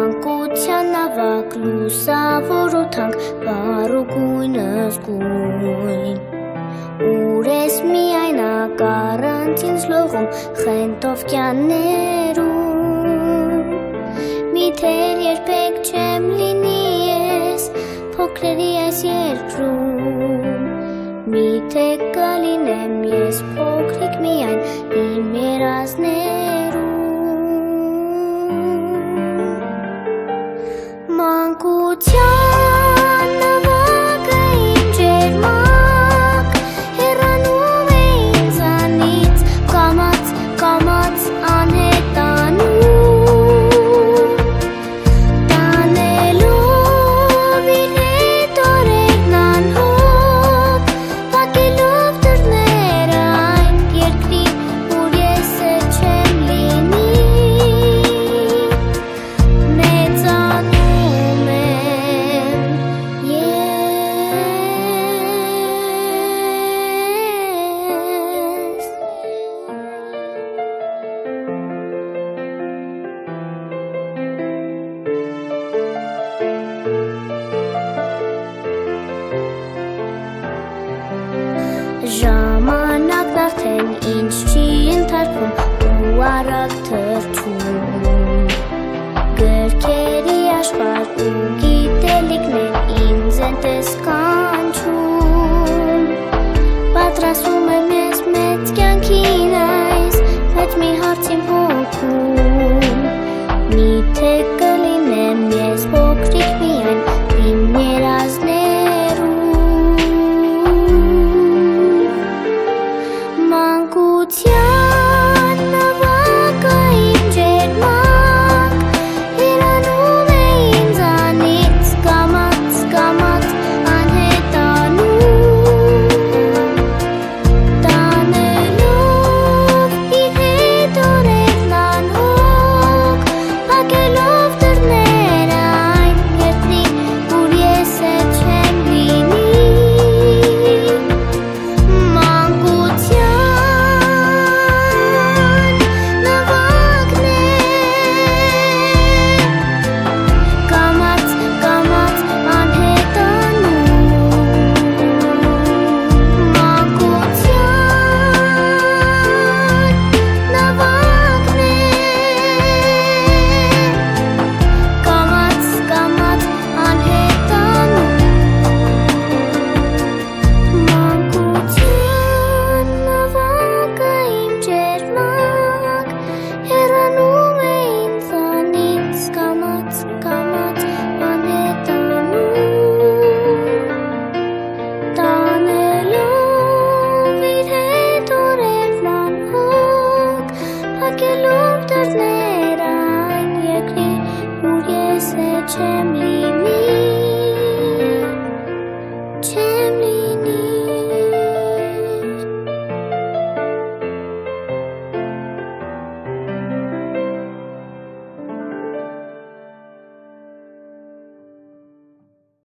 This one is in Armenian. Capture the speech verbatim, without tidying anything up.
Մանկության ավակ լուսավորութանք վառու գույնս գույն Ուր ես միայն ակառանցին զլողում խենթով կյաններում Միթե երբեք չեմ լինի ես փոքրերի այս երկրում Միթե կլինեմ ես փոքրիկ միայն իմ երազներում Մանկության նավակը իմ ջերմակ հեռանում է ինձանից կամաց, կամաց անհետանում Տանելով իր հետ օրերն անհոգ Պատելով դռները այն երկրին, ուր ես չեմ լինի Մեծանում Ժամանակն արդեն ինձ չի ընթարկվում ու արագ թռչում Գրքերի աշխարհ ու գիտելիքներ ինձ են տեսկանչում Պատրաստվում եմ ես մեծ կյանքին այս, բայց մի հարց իմ հոգում Միթե կլինեմ ես փոքրիկ